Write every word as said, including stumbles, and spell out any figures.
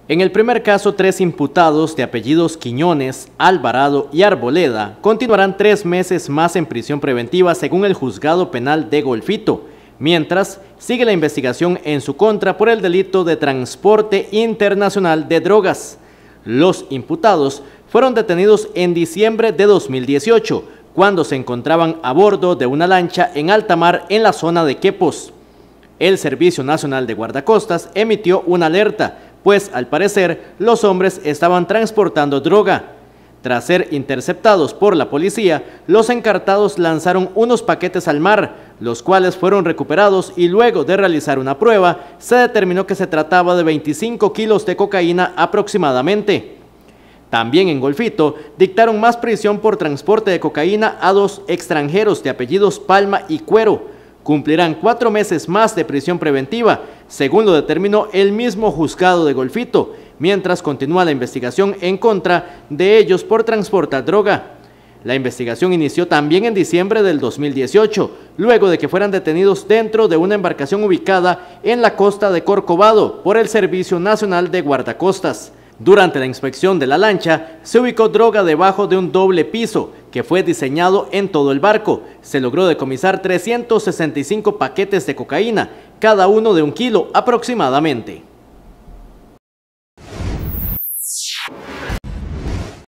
En el primer caso, tres imputados de apellidos Quiñones, Alvarado y Arboleda continuarán tres meses más en prisión preventiva según el juzgado penal de Golfito, mientras sigue la investigación en su contra por el delito de transporte internacional de drogas. Los imputados fueron detenidos en diciembre de dos mil dieciocho, cuando se encontraban a bordo de una lancha en alta mar en la zona de Quepos. El Servicio Nacional de Guardacostas emitió una alerta, pues al parecer los hombres estaban transportando droga. Tras ser interceptados por la policía, los encartados lanzaron unos paquetes al mar, los cuales fueron recuperados y luego de realizar una prueba, se determinó que se trataba de veinticinco kilos de cocaína aproximadamente. También en Golfito dictaron más prisión por transporte de cocaína a dos extranjeros de apellidos Palma y Cuero. Cumplirán cuatro meses más de prisión preventiva, según lo determinó el mismo juzgado de Golfito, mientras continúa la investigación en contra de ellos por transportar droga. La investigación inició también en diciembre del dos mil dieciocho, luego de que fueran detenidos dentro de una embarcación ubicada en la costa de Corcovado por el Servicio Nacional de Guardacostas. Durante la inspección de la lancha, se ubicó droga debajo de un doble piso que fue diseñado en todo el barco. Se logró decomisar trescientos sesenta y cinco paquetes de cocaína, cada uno de un kilo aproximadamente.